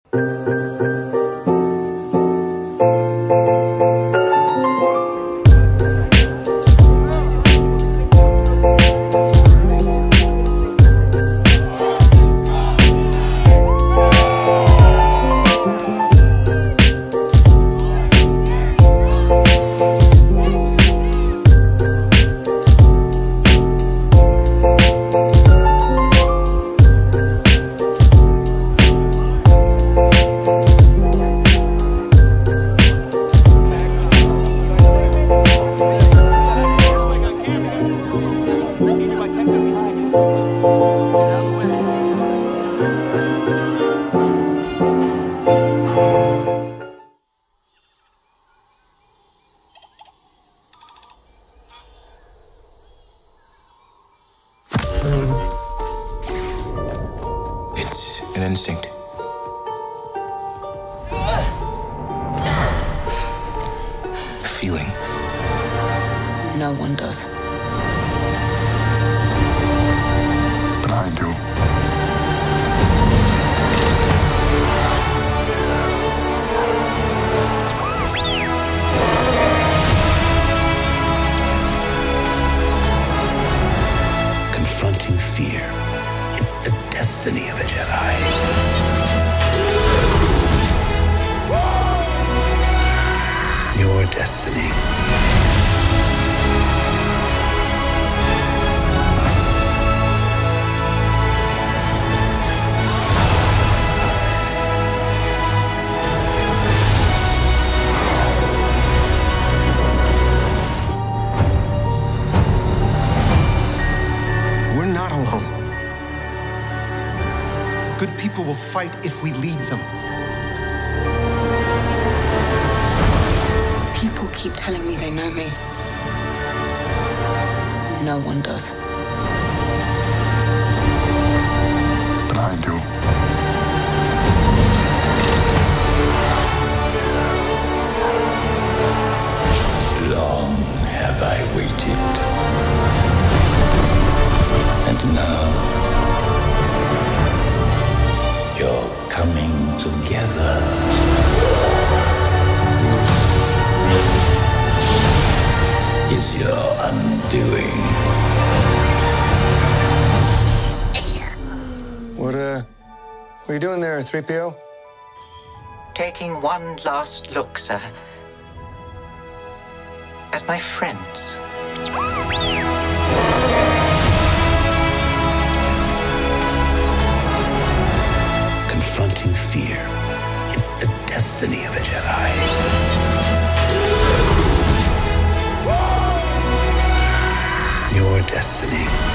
It's an instinct. A feeling. No one does. But I do. Confronting fear. It's the destiny of a Jedi. Your destiny. We're not alone. Good people will fight if we lead them. People keep telling me they know me. No one does. But I do. Long have I waited. And now, you're coming together. Is your undoing. What are you doing there, 3PO? Taking one last look, sir, at my friends. Confronting fear. It's the destiny of a Jedi. Your destiny.